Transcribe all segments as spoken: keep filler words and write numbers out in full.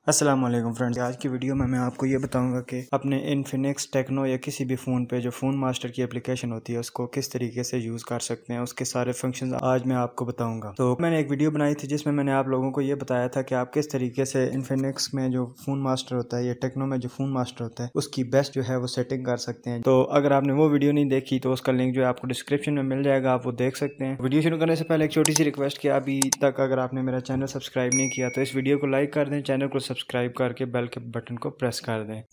अस्सलाम वालेकुम फ्रेंड्स, आज की वीडियो में मैं आपको ये बताऊंगा कि अपने इन्फिनिक्स टेक्नो या किसी भी फ़ोन पे जो फ़ोन मास्टर की एप्लीकेशन होती है उसको किस तरीके से यूज़ कर सकते हैं। उसके सारे फंक्शंस आज मैं आपको बताऊंगा। तो मैंने एक वीडियो बनाई थी जिसमें मैंने आप लोगों को ये बताया था कि आप किस तरीके से इन्फिनिक्स में जो फ़ोन मास्टर होता है या टेक्नो में जो फ़ोन मास्टर होता है उसकी बेस्ट जो है वो सेटिंग कर सकते हैं। तो अगर आपने वो वीडियो नहीं देखी तो उसका लिंक जो है आपको डिस्क्रिप्शन में मिल जाएगा, आप वो देख सकते हैं। वीडियो शुरू करने से पहले एक छोटी सी रिक्वेस्ट कि अभी तक अगर आपने मेरा चैनल सब्सक्राइब नहीं किया तो इस वीडियो को लाइक कर दें, चैनल को सब्सक्राइब करके बेल के बटन को प्रेस कर दें।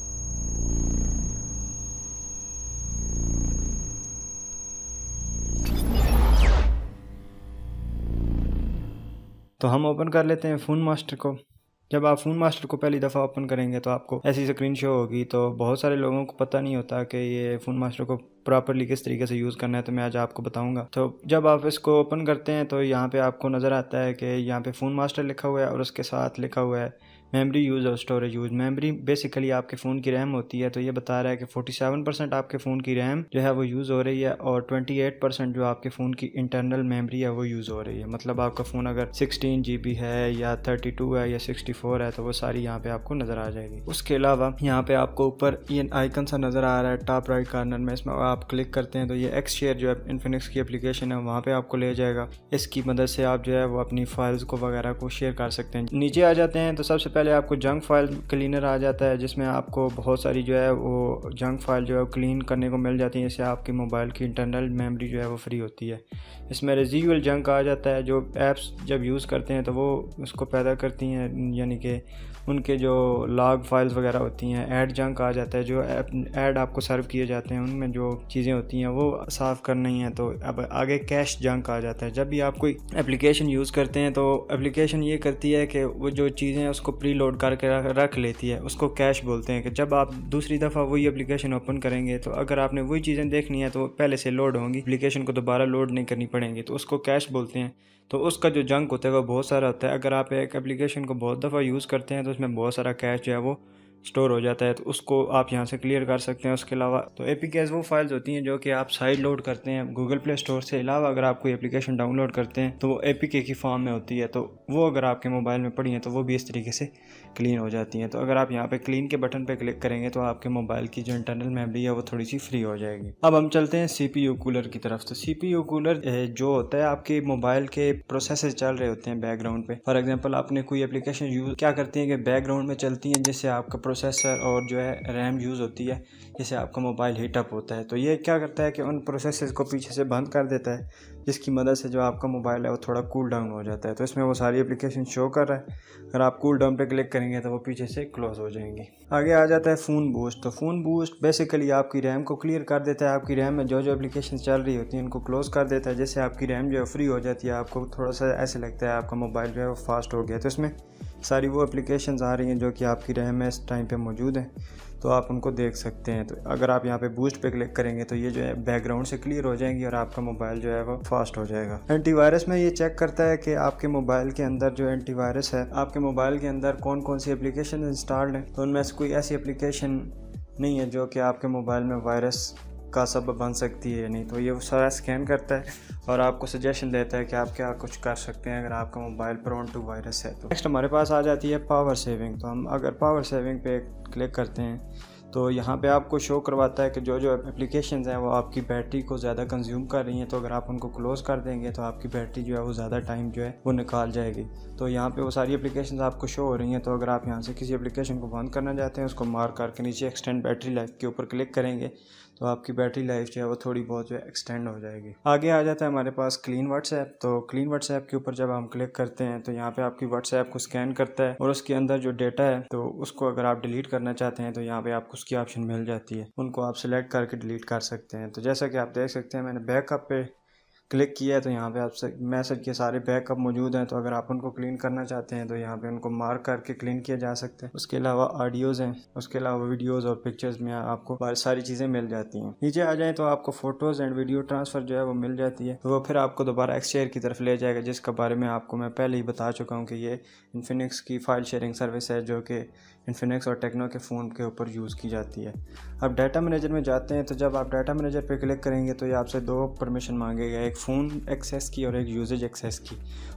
तो हम ओपन कर लेते हैं फ़ोन मास्टर को। जब आप फ़ोन मास्टर को पहली दफ़ा ओपन करेंगे तो आपको ऐसी स्क्रीन शो होगी। तो बहुत सारे लोगों को पता नहीं होता कि ये फ़ोन मास्टर को प्रॉपरली किस तरीके से यूज़ करना है, तो मैं आज आपको बताऊंगा। तो जब आप इसको ओपन करते हैं तो यहाँ पे आपको नज़र आता है कि यहाँ पे फ़ोन मास्टर लिखा हुआ है और उसके साथ लिखा हुआ है मेमोरी यूज़ और स्टोरेज यूज़। मेमोरी बेसिकली आपके फ़ोन की रैम होती है, तो ये बता रहा है कि सैंतालीस परसेंट आपके फ़ोन की रैम जो है वो यूज़ हो रही है और अट्ठाईस परसेंट जो आपके फ़ोन की इंटरनल मेमोरी है वो यूज़ हो रही है। मतलब आपका फ़ोन अगर सिक्सटीन जी बी है या थर्टी टू है या सिक्सटी फोर है तो वो सारी यहाँ पे आपको नज़र आ जाएगी। उसके अलावा यहाँ पे आपको ऊपर ये आइकन सा नज़र आ रहा है टॉप राइट कॉर्नर में, इसमें आप क्लिक करते हैं तो ये एक्स शेयर जो है इन्फिनिक्स की एप्लीकेशन है वहाँ पे आपको ले जाएगा। इसकी मदद से आप जो है वो अपनी फाइल्स को वगैरह को शेयर कर सकते हैं। नीचे आ जाते हैं तो सबसे पहले आपको जंक फाइल क्लीनर आ जाता है जिसमें आपको बहुत सारी जो है वो जंक फाइल जो है वो क्लीन करने को मिल जाती है। इससे आपके मोबाइल की इंटरनल मेमोरी जो है वो फ्री होती है। इसमें रेजिडुअल जंक आ जाता है, जो ऐप्स जब यूज़ करते हैं तो वो उसको पैदा करती हैं, यानी कि उनके जो लॉग फाइल्स वगैरह होती हैं। ऐड जंक आ जाता है, जो ऐड आपको सर्व किए जाते हैं उनमें जो चीज़ें होती हैं वो साफ़ करनी है। तो अब आगे कैश जंक आ जाता है। जब भी आप कोई एप्लीकेशन यूज़ करते हैं तो एप्लीकेशन ये करती है कि वो जो चीज़ें उसको प्री लोड करके रख लेती है, उसको कैश बोलते हैं। कि जब आप दूसरी दफ़ा वही एप्लीकेशन ओपन करेंगे तो अगर आपने वही चीज़ें देखनी है तो पहले से लोड होंगी, एप्लीकेशन को दोबारा लोड नहीं करनी पड़ेंगी, तो उसको कैश बोलते हैं। तो उसका जो जंक होता है वो बहुत सारा होता है। अगर आप एक एप्लीकेशन को बहुत दफ़ा यूज़ करते हैं तो उसमें बहुत सारा कैश जो है वो स्टोर हो जाता है, तो उसको आप यहाँ से क्लियर कर सकते हैं। उसके अलावा तो एपीकेज वो फाइल्स होती हैं जो कि आप साइड लोड करते हैं गूगल प्ले स्टोर से। अलावा अगर आप कोई एप्लीकेशन डाउनलोड करते हैं तो वो एपीके की फॉर्म में होती है, तो वो अगर आपके मोबाइल में पड़ी हैं तो वो भी इस तरीके से क्लीन हो जाती हैं। तो अगर आप यहाँ पे क्लीन के बटन पे क्लिक करेंगे तो आपके मोबाइल की जो इंटरनल मेमोरी है वो थोड़ी सी फ्री हो जाएगी। अब हम चलते हैं सीपीयू कूलर की तरफ। तो सीपीयू कूलर जो होता है आपके मोबाइल के प्रोसेसर चल रहे होते हैं बैकग्राउंड पे। फॉर एग्जांपल आपने कोई एप्लीकेशन यूज क्या करती है कि बैकग्राउंड में चलती हैं, जिससे आपका प्रोसेसर और जो है रैम यूज़ होती है, जिससे आपका मोबाइल हीट अप होता है। तो ये क्या करता है कि उन प्रोसेसर्स को पीछे से बंद कर देता है, जिसकी मदद से जो आपका मोबाइल है वो थोड़ा कूल डाउन हो जाता है। तो इसमें वो सारी एप्लीकेशन शो कर रहा है। अगर आप कूल डाउन पे क्लिक करेंगे तो वो पीछे से क्लोज हो जाएंगी। आगे आ जाता है फ़ोन बूस्ट। तो फ़ोन बूस्ट बेसिकली आपकी रैम को क्लियर कर देता है। आपकी रैम में जो जो एप्लीकेशन चल रही होती हैं उनको क्लोज कर देता है, जिससे आपकी रैम जो है फ्री हो जाती है। आपको थोड़ा सा ऐसे लगता है आपका मोबाइल जो है वो फास्ट हो गया। तो इसमें सारी वो एप्लीकेशंस आ रही हैं जो कि आपकी रैम में इस टाइम पे मौजूद हैं, तो आप उनको देख सकते हैं। तो अगर आप यहाँ पे बूस्ट पे क्लिक करेंगे तो ये जो है बैकग्राउंड से क्लियर हो जाएंगी और आपका मोबाइल जो है वो फास्ट हो जाएगा। एंटीवायरस में ये चेक करता है कि आपके मोबाइल के अंदर जो एंटीवायरस है, आपके मोबाइल के अंदर कौन कौन सी एप्लीकेशन इंस्टॉल्ड है। तो उनमें से कोई ऐसी एप्लीकेशन नहीं है जो कि आपके मोबाइल में वायरस का सबब बन सकती है या नहीं। तो ये सारा स्कैन करता है और आपको सजेशन देता है कि आप क्या कुछ कर सकते हैं अगर आपका मोबाइल प्रोन टू वायरस है। तो नेक्स्ट हमारे पास आ जाती है पावर सेविंग। तो हम अगर पावर सेविंग पे क्लिक करते हैं तो यहाँ पे आपको शो करवाता है कि जो जो एप्लीकेशंस हैं वो आपकी बैटरी को ज़्यादा कंज्यूम कर रही हैं, तो अगर आप उनको क्लोज कर देंगे तो आपकी बैटरी जो है वो ज़्यादा टाइम जो है वो निकाल जाएगी। तो यहाँ पे वो सारी एप्लीकेशंस आपको शो हो रही हैं। तो अगर आप यहाँ से किसी एप्लीकेशन को बंद करना चाहते हैं, उसको मार्क करके नीचे एक्सटेंड बैटरी लाइफ के ऊपर क्लिक करेंगे तो आपकी बैटरी लाइफ जो है वो थोड़ी बहुत जो है एक्सटेंड हो जाएगी। आगे आ जाता है हमारे पास क्लीन व्हाट्सएप। तो क्लीन व्हाट्सएप के ऊपर जब हम क्लिक करते हैं तो यहाँ पे आपकी व्हाट्सएप को स्कैन करता है और उसके अंदर जो डेटा है तो उसको अगर आप डिलीट करना चाहते हैं तो यहाँ पे आपको उसकी ऑप्शन मिल जाती है। उनको आप सिलेक्ट करके डिलीट कर सकते हैं। तो जैसा कि आप देख सकते हैं मैंने बैकअप पे क्लिक किया है तो यहाँ पे आपसे मैसेज के सारे बैकअप मौजूद हैं। तो अगर आप उनको क्लीन करना चाहते हैं तो यहाँ पे उनको मार्क करके क्लीन किया जा सकता है। उसके अलावा ऑडियोज़ हैं, उसके अलावा वीडियोज़ और पिक्चर्स में आपको बहुत सारी चीज़ें मिल जाती हैं। नीचे आ जाएँ तो आपको फ़ोटोज़ एंड वीडियो ट्रांसफ़र जो है वो मिल जाती है। तो वो फिर आपको दोबारा एक्स शेयर की तरफ ले जाएगा, जिसके बारे में आपको मैं पहले ही बता चुका हूँ कि ये इन्फिनिक्स की फ़ाइल शेयरिंग सर्विस है जो कि इन्फिनिक्स और टेक्नो के फ़ोन के ऊपर यूज़ की जाती है। अब डाटा मैनेजर में जाते हैं तो जब आप डाटा मैनेजर पे क्लिक करेंगे तो ये आपसे दो परमिशन मांगेगा, एक फ़ोन एक्सेस की और एक यूजेज एक्सेस की।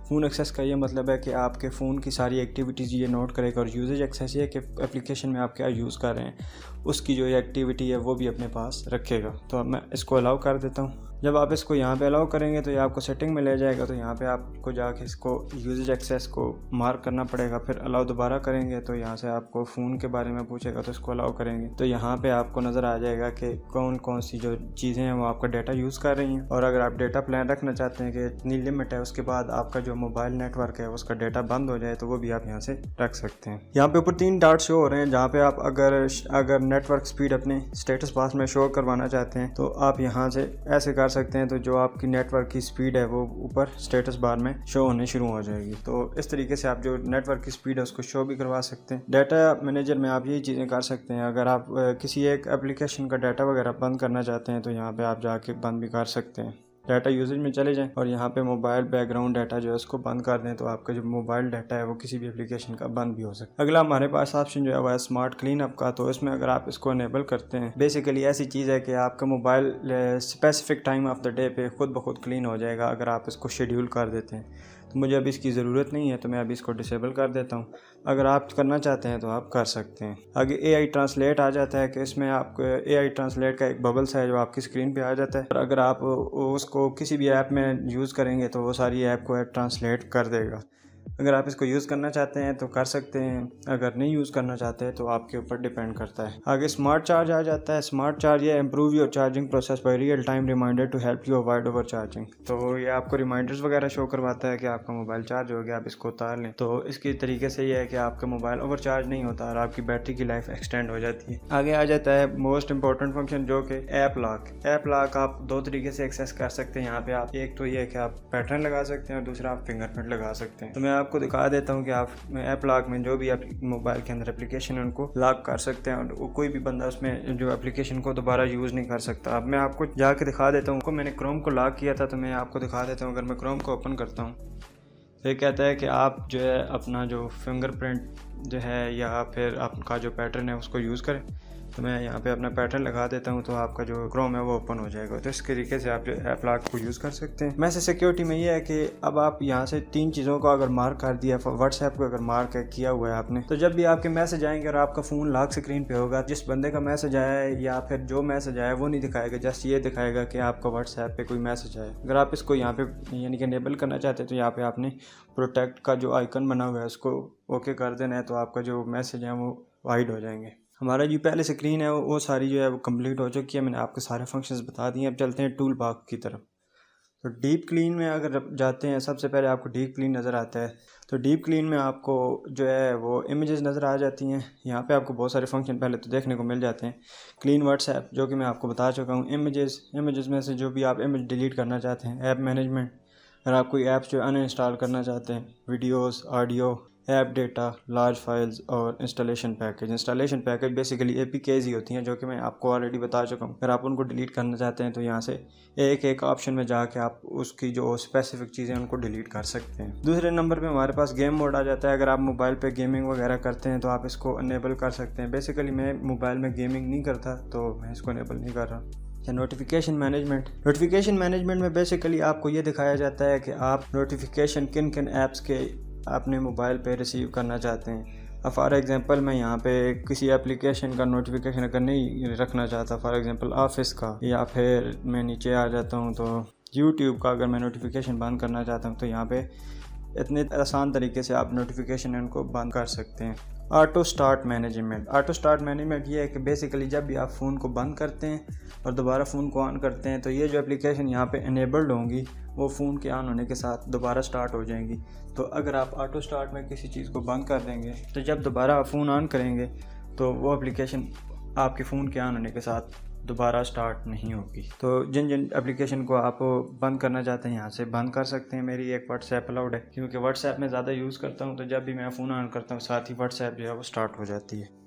फ़ोन एक्सेस का ये मतलब है कि आपके फ़ोन की सारी एक्टिविटीज़ ये नोट करेगा, और यूजेज एक्सेस ये कि एप्लीकेशन में आप क्या यूज़ कर रहे हैं उसकी जो एक्टिविटी है वो भी अपने पास रखेगा। तो अब मैं इसको अलाउ कर देता हूँ। जब आप इसको यहाँ पे अलाउ करेंगे तो ये आपको सेटिंग में ले जाएगा, तो यहाँ पे आपको जाके इसको यूजेज एक्सेस को मार्क करना पड़ेगा। फिर अलाउ दोबारा करेंगे तो यहाँ से आपको फ़ोन के बारे में पूछेगा, तो इसको अलाउ करेंगे तो यहाँ पे आपको नज़र आ जाएगा कि कौन कौन सी जो चीज़ें हैं वो आपका डेटा यूज़ कर रही हैं। और अगर आप डेटा प्लान रखना चाहते हैं कि इतनी लिमिट है, उसके बाद आपका जो मोबाइल नेटवर्क है उसका डेटा बंद हो जाए, तो वो भी आप यहाँ से रख सकते हैं। यहाँ पे ऊपर तीन डॉट शो हो रहे हैं, जहाँ पे आप अगर अगर नेटवर्क स्पीड अपने स्टेटस बार में शो करवाना चाहते हैं तो आप यहाँ से ऐसे कर सकते हैं। तो जो आपकी नेटवर्क की स्पीड है वो ऊपर स्टेटस बार में शो होने शुरू हो जाएगी। तो इस तरीके से आप जो नेटवर्क की स्पीड है उसको शो भी करवा सकते हैं। डाटा मैनेजर में आप यही चीज़ें कर सकते हैं। अगर आप किसी एक एप्लीकेशन का डाटा वगैरह बंद करना चाहते हैं तो यहाँ पे आप जाके बंद भी कर सकते हैं। डाटा यूजेज में चले जाएं और यहाँ पे मोबाइल बैकग्राउंड डाटा जो है उसको बंद कर दें, तो आपका जो मोबाइल डाटा है वो किसी भी एप्लीकेशन का बंद भी हो सकता है। अगला हमारे पास ऑप्शन जो है वो है स्मार्ट क्लीन अप का। तो इसमें अगर आप इसको इनेबल करते हैं, बेसिकली ऐसी चीज़ है कि आपका mobile specific time of the day पे खुद ब खुद क्लीन हो जाएगा अगर आप इसको शेड्यूल कर देते हैं। तो मुझे अभी इसकी ज़रूरत नहीं है, तो मैं अभी इसको डिसेबल कर देता हूँ। अगर आप करना चाहते हैं तो आप कर सकते हैं। आगे ए आई ट्रांसलेट आ जाता है कि इसमें आपको ए आई ट्रांसलेट का एक बबल्स है जो आपकी स्क्रीन पे आ जाता है, और अगर आप उसको किसी भी ऐप में यूज़ करेंगे तो वो सारी ऐप को ट्रांसलेट कर देगा। अगर आप इसको यूज़ करना चाहते हैं तो कर सकते हैं, अगर नहीं यूज़ करना चाहते तो आपके ऊपर डिपेंड करता है। आगे स्मार्ट चार्ज आ जाता है। स्मार्ट चार्ज ये improve your charging process by real time reminder to help you avoid over charging. तो ये आपको रिमाइंडर्स वगैरह शो करवाता है कि आपका मोबाइल चार्ज हो गया, आप इसको उतार लें। तो इसकी तरीके से ये है कि आपका मोबाइल ओवर चार्ज नहीं होता और आपकी बैटरी की लाइफ एक्सटेंड हो जाती है। आगे आ जाता है मोस्ट इंपॉर्टेंट फंक्शन जो कि ऐप लॉक। ऐप लॉक आप दो तरीके से एक्सेस कर सकते हैं। यहाँ पे आप एक तो ये है कि आप पैटर्न लगा सकते हैं और दूसरा आप फिंगरप्रिंट लगा सकते हैं। तो मैं आपको दिखा देता हूँ कि आप ऐप लॉक में जो भी आप मोबाइल के अंदर एप्लीकेशन है उनको लॉक कर सकते हैं और कोई भी बंदा उसमें जो एप्लीकेशन को दोबारा यूज़ नहीं कर सकता। अब मैं आपको जाके दिखा देता हूँ। मैंने क्रोम को लॉक किया था तो मैं आपको दिखा देता हूँ। अगर मैं क्रोम को ओपन करता हूँ तो ये कहता है कि आप जो है अपना जो फिंगरप्रिंट जो है या फिर आपका जो पैटर्न है उसको यूज़ करें। तो मैं यहाँ पे अपना पैटर्न लगा देता हूँ तो आपका जो क्रोम है वो ओपन हो जाएगा। तो इस तरीके से आप जो ऐप लॉक को यूज़ कर सकते हैं। मैसेज सिक्योरिटी में ये है कि अब आप यहाँ से तीन चीज़ों को अगर मार्क कर दिया, व्हाट्सएप को अगर मार्क किया हुआ है आपने, तो जब भी आपके मैसेज आएंगे और आपका फ़ोन लॉक स्क्रीन पे होगा, जिस बंदे का मैसेज आया है या फिर जो मैसेज आया है वो नहीं दिखाएगा, जस्ट ये दिखाएगा कि आपका व्हाट्सएप पे कोई मैसेज आया। अगर आप इसको यहाँ पे यानी कि इनेबल करना चाहते हैं तो यहाँ पे आपने प्रोटेक्ट का जो आइकन बना हुआ है उसको ओके कर देना है, तो आपका जो मैसेज है वो हाइड हो जाएंगे। हमारा जो पहले स्क्रीन है वो सारी जो है वो कंप्लीट हो चुकी है। मैंने आपके सारे फंक्शंस बता दिए। अब चलते हैं टूल बॉक्स की तरफ। तो डीप क्लीन में अगर जाते हैं, सबसे पहले आपको डीप क्लीन नज़र आता है। तो डीप क्लीन में आपको जो है वो इमेजेस नज़र आ जाती हैं। यहाँ पे आपको बहुत सारे फंक्शन पहले तो देखने को मिल जाते हैं। क्लीन व्हाट्सएप जो कि मैं आपको बता चुका हूँ। इमेजेस इमेजेस में से जो भी आप इमेज डिलीट करना चाहते हैं। ऐप मैनेजमेंट, अगर आप कोई ऐप्स जो अनइंस्टॉल करना चाहते हैं। Videos, audio, app data, large files और installation package. Installation package basically A P Ks ही होती हैं जो कि मैं आपको ऑलरेडी बता चुका हूँ। अगर आप उनको डिलीट करना चाहते हैं तो यहाँ से एक एक ऑप्शन में जाके आप उसकी जो स्पेसिफिक चीज़ें उनको डिलीट कर सकते हैं। दूसरे नंबर पे हमारे पास गेम मोड आ जाता है। अगर आप मोबाइल पे गेमिंग वगैरह करते हैं तो आप इसको इनेबल कर सकते हैं। बेसिकली मैं मोबाइल में गेमिंग नहीं करता तो मैं इसको इनेबल नहीं कर रहा। Notification management. नोटिफिकेशन मैनेजमेंट में बेसिकली आपको ये दिखाया जाता है कि आप नोटिफिकेशन किन किन ऐप्स के अपने मोबाइल पे रिसीव करना चाहते हैं। अब फॉर एग्जांपल मैं यहाँ पे किसी एप्लीकेशन का नोटिफिकेशन अगर नहीं रखना चाहता, फॉर एग्जांपल ऑफिस का, या फिर मैं नीचे आ जाता हूँ तो यूट्यूब का अगर मैं नोटिफिकेशन बंद करना चाहता हूँ तो यहाँ पे इतने आसान तरीके से आप नोटिफिकेशन इनको बंद कर सकते हैं। Auto start management. Auto start management ये है कि बेसिकली जब भी आप फ़ोन को बंद करते हैं और दोबारा फ़ोन को ऑन करते हैं तो ये जो एप्लीकेशन यहाँ पे इनेबल्ड होंगी वो फ़ोन के ऑन होने के साथ दोबारा स्टार्ट हो जाएंगी। तो अगर आप ऑटो स्टार्ट में किसी चीज़ को बंद कर देंगे तो जब दोबारा आप फ़ोन ऑन करेंगे तो वो एप्लीकेशन आपके फ़ोन के ऑन होने के साथ दोबारा स्टार्ट नहीं होगी। तो जिन जिन एप्लीकेशन को आप बंद करना चाहते हैं यहाँ से बंद कर सकते हैं। मेरी एक व्हाट्सएप अलाउड है क्योंकि व्हाट्सएप में ज़्यादा यूज़ करता हूँ, तो जब भी मैं फ़ोन ऑन करता हूँ साथ ही व्हाट्सएप जो है वो स्टार्ट हो जाती है।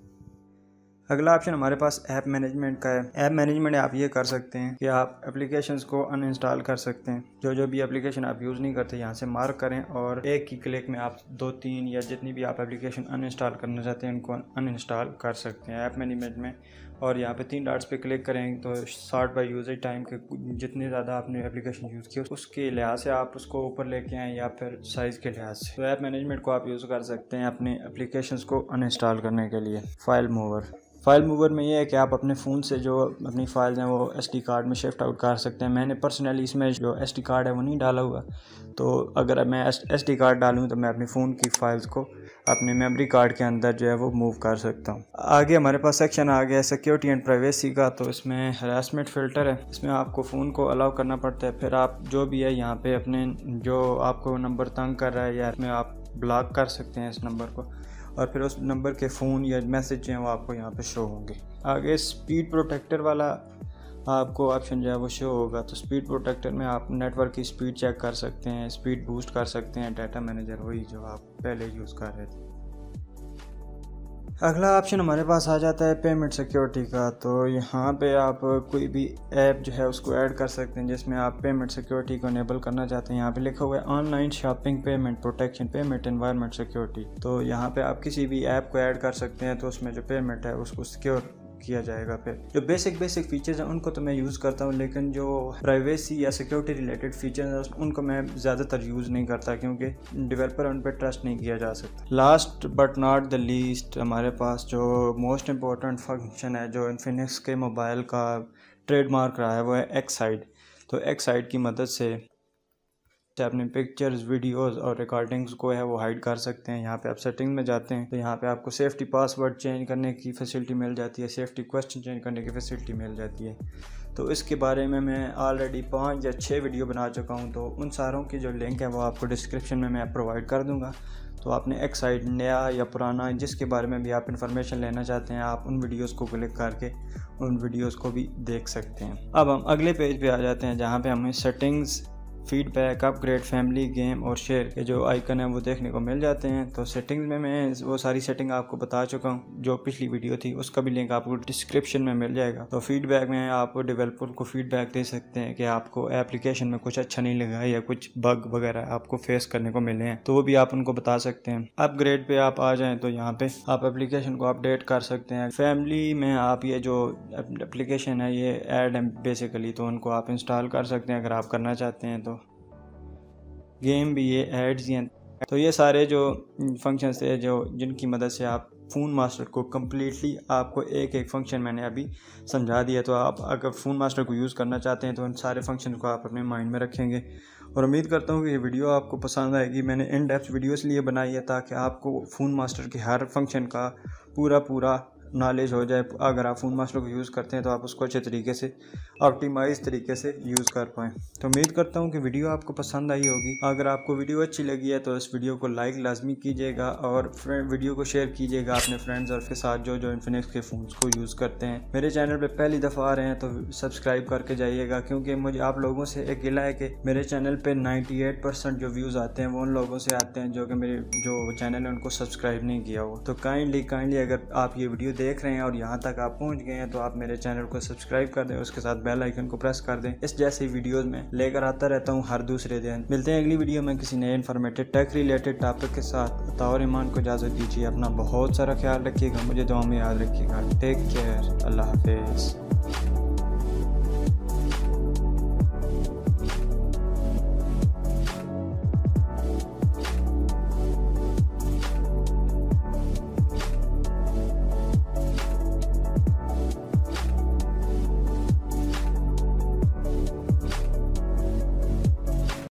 अगला ऑप्शन हमारे पास ऐप मैनेजमेंट का है। ऐप मैनेजमेंट आप ये कर सकते हैं कि आप एप्लीकेशंस को अनइंस्टॉल कर सकते हैं। जो जो भी एप्लीकेशन आप यूज़ नहीं करते यहाँ से मार्क करें और एक ही क्लिक में आप दो तीन या जितनी भी आप एप्लीकेशन अनइंस्टॉल करना चाहते हैं उनको अनइंस्टॉल कर सकते हैं। ऐप मैनेजमेंट में और यहाँ पे तीन डॉट्स पे क्लिक करेंगे तो सॉर्ट बाय यूजर टाइम के जितने ज़्यादा आपने एप्लीकेशन यूज़ किया उसके लिहाज से आप उसको ऊपर लेके आएँ या फिर साइज़ के लिहाज से। तो ऐप मैनेजमेंट को आप यूज़ कर सकते हैं अपने एप्लीकेशंस को अनइंस्टॉल करने के लिए। फाइल मूवर फाइल मूवर में ये है कि आप अपने फ़ोन से जो अपनी फाइल्स हैं वो एसडी कार्ड में शिफ्ट आउट कर सकते हैं। मैंने पर्सनली इसमें जो एसडी कार्ड है वो नहीं डाला हुआ, तो अगर मैं एसडी कार्ड डालूँ तो मैं अपने फ़ोन की फ़ाइल्स को अपने मेमोरी कार्ड के अंदर जो है वो मूव कर सकता हूँ। आगे हमारे पास सेक्शन आ गया सिक्योरिटी एंड प्राइवेसी का। तो इसमें हरासमेंट फ़िल्टर है, इसमें आपको फ़ोन को अलाउ करना पड़ता है। फिर आप जो भी है यहाँ पे अपने जो आपको नंबर तंग कर रहा है या इसमें आप ब्लॉक कर सकते हैं इस नंबर को, और फिर उस नंबर के फ़ोन या मैसेज जो हैं वो आपको यहाँ पे शो होंगे। आगे स्पीड प्रोटेक्टर वाला आपको ऑप्शन जो है वो शो होगा। तो स्पीड प्रोटेक्टर में आप नेटवर्क की स्पीड चेक कर सकते हैं, स्पीड बूस्ट कर सकते हैं। डाटा मैनेजर वही जो आप पहले यूज़ कर रहे थे। अगला ऑप्शन हमारे पास आ जाता है पेमेंट सिक्योरिटी का। तो यहाँ पे आप कोई भी ऐप जो है उसको ऐड कर सकते हैं जिसमें आप पेमेंट सिक्योरिटी को इनेबल करना चाहते हैं। यहाँ पे लिखा हुआ है online shopping payment protection payment environment security. तो यहाँ पे आप किसी भी ऐप को ऐड कर सकते हैं तो उसमें जो पेमेंट है उसको सिक्योर किया जाएगा। फिर जो बेसिक बेसिक फीचर्स हैं उनको तो मैं यूज़ करता हूँ, लेकिन जो प्राइवेसी या सिक्योरिटी रिलेटेड फीचर्स हैं उनको मैं ज़्यादातर यूज़ नहीं करता क्योंकि डेवलपर उन पर ट्रस्ट नहीं किया जा सकता। Last but not the least हमारे पास जो मोस्ट इम्पोर्टेंट फंक्शन है जो इन्फिनिक्स के मोबाइल का ट्रेडमार्क रहा है वो है एक्साइड। तो एक्साइड की मदद से अपने पिक्चर्स वीडियोस और रिकॉर्डिंग्स को है वो हाइड कर सकते हैं। यहाँ पे आप सेटिंग में जाते हैं तो यहाँ पे आपको सेफ्टी पासवर्ड चेंज करने की फैसिलिटी मिल जाती है, सेफ्टी क्वेश्चन चेंज करने की फैसिलिटी मिल जाती है। तो इसके बारे में मैं ऑलरेडी पाँच या छः वीडियो बना चुका हूँ, तो उन सारों की जो लिंक है वो आपको डिस्क्रिप्शन में मैं प्रोवाइड कर दूँगा। तो आपने एक्साइड नया या पुराना जिसके बारे में भी आप इन्फॉर्मेशन लेना चाहते हैं आप उन वीडियोस को क्लिक करके उन वीडियोस को भी देख सकते हैं। अब हम अगले पेज पे आ जाते हैं जहाँ पे हमें settings, feedback, upgrade, family, game और शेयर के जो आइकन है वो देखने को मिल जाते हैं। तो सेटिंग्स में मैं वो सारी सेटिंग आपको बता चुका हूँ, जो पिछली वीडियो थी उसका भी लिंक आपको डिस्क्रिप्शन में मिल जाएगा। तो फीडबैक में आप डेवलपर को फीडबैक दे सकते हैं कि आपको एप्लीकेशन में कुछ अच्छा नहीं लगा या कुछ बग वगैरह आपको फेस करने को मिले हैं तो वो भी आप उनको बता सकते हैं। अपग्रेड पे आप आ जाएँ तो यहाँ पे आप एप्लीकेशन को अपडेट कर सकते हैं। फैमिली में आप ये जो एप्लीकेशन है ये ऐड है बेसिकली, तो उनको आप इंस्टॉल कर सकते हैं अगर आप करना चाहते हैं। तो गेम भी ये एड्स ही हैं। तो ये सारे जो फंक्शंस थे जो जिनकी मदद से आप फ़ोन मास्टर को कम्प्लीटली आपको एक एक फंक्शन मैंने अभी समझा दिया। तो आप अगर फ़ोन मास्टर को यूज़ करना चाहते हैं तो उन सारे फंक्शन को आप अपने माइंड में रखेंगे। और उम्मीद करता हूँ कि ये वीडियो आपको पसंद आएगी। मैंने इन डेप्थ वीडियो इसलिए बनाई है ताकि आपको फ़ोन मास्टर के हर फंक्शन का पूरा पूरा नॉलेज हो जाए। अगर आप फ़ोन मास्टर को यूज़ करते हैं तो आप उसको अच्छे तरीके से ऑप्टिमाइज़ तरीके से यूज़ कर पाएँ। तो उम्मीद करता हूँ कि वीडियो आपको पसंद आई होगी। अगर आपको वीडियो अच्छी लगी है तो इस वीडियो को लाइक लाजमी कीजिएगा और वीडियो को शेयर कीजिएगा अपने फ्रेंड्स और के साथ जो जो इन्फिनिक्स के फ़ोन्स को यूज़ करते हैं। मेरे चैनल पर पहली दफ़ा आ रहे हैं तो सब्सक्राइब करके जाइएगा, क्योंकि मुझे आप लोगों से एक गिला है कि मेरे चैनल पर नाइन्टी एट परसेंट जो व्यूज़ आते हैं वो उन लोगों से आते हैं जो कि मेरे जो चैनल है उनको सब्सक्राइब नहीं किया हो। तो काइंडली काइंडली अगर आप ये वीडियो देख रहे हैं और यहाँ तक आप पहुँच गए हैं तो आप मेरे चैनल को सब्सक्राइब कर दें, उसके साथ बेल आइकन को प्रेस कर दें। इस जैसी वीडियोस में लेकर आता रहता हूँ हर दूसरे दिन। मिलते हैं अगली वीडियो में किसी नए इन्फॉर्मेटिव टेक रिलेटेड टॉपिक के साथ। तावर ईमान को इजाज़त दीजिए। अपना बहुत सारा ख्याल रखिएगा, मुझे दुआ में याद रखिएगा। टेक केयर, अल्लाह हाफिज़।